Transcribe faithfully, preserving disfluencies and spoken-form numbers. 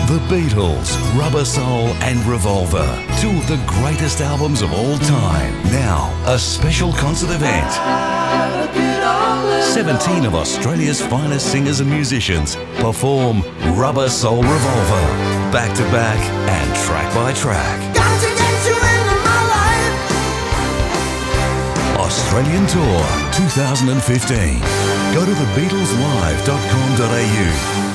The Beatles, Rubber Soul and Revolver, two of the greatest albums of all time. Now, a special concert event. seventeen of Australia's finest singers and musicians perform Rubber Soul Revolver, back to back and track by track. Got to get you into my life. Australian Tour twenty fifteen. Go to the beatles live dot com dot a u.